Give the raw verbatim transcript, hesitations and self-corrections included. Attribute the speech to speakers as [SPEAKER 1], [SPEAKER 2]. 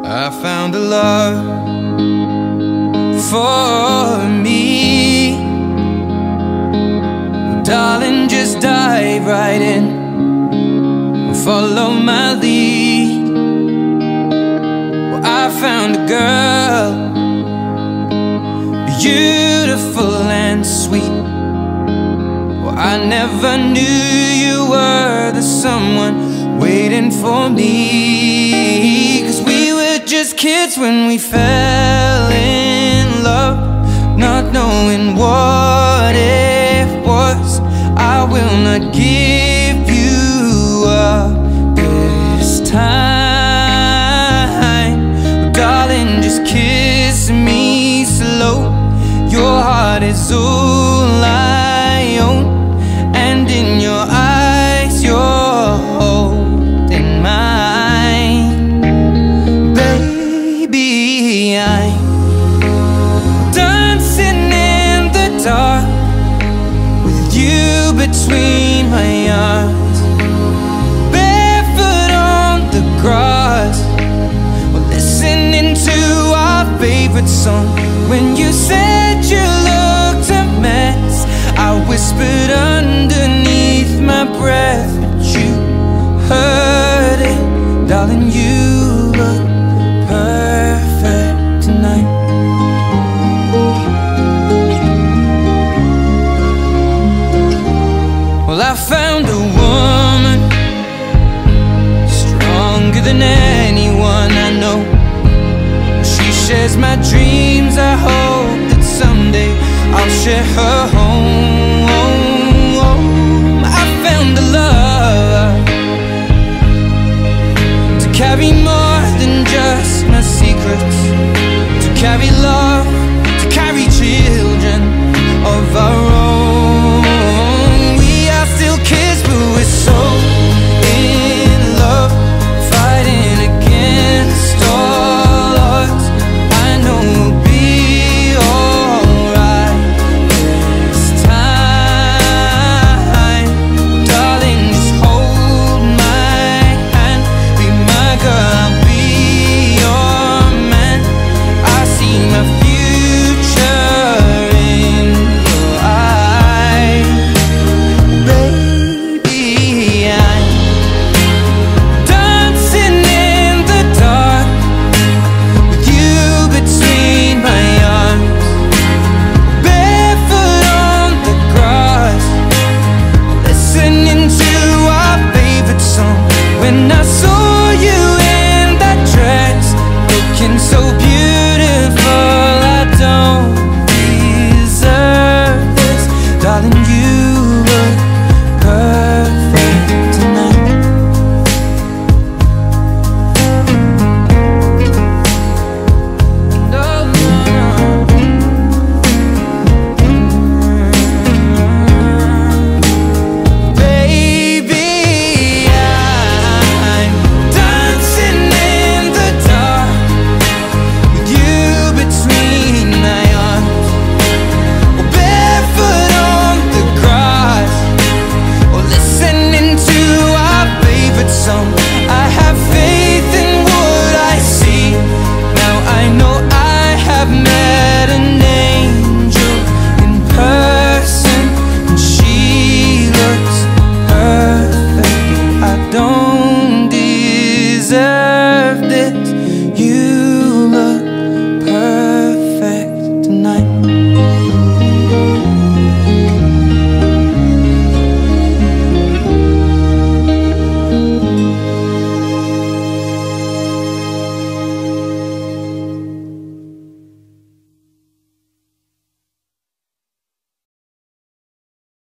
[SPEAKER 1] I found a love for me. Well, darling, just dive right in, follow my lead. Well, I found a girl, beautiful and sweet. Well, I never knew you were the someone waiting for me. 'Cause we were just kids when we fell in love, not knowing what it was. I will not give you up this time. Well, darling, just kiss me slow. Your heart is all I own, and in your eyes you're holding mine. Baby, I'm dancing in the dark with you between my arms, barefoot on the grass, we're listening to our favorite song. When you said you looked a mess, I whispered underneath my breath, but you heard it. Darling, you look perfect tonight. Well, I found a woman stronger than anyone I know. She shares my dreams. I hope that someday I'll share her home.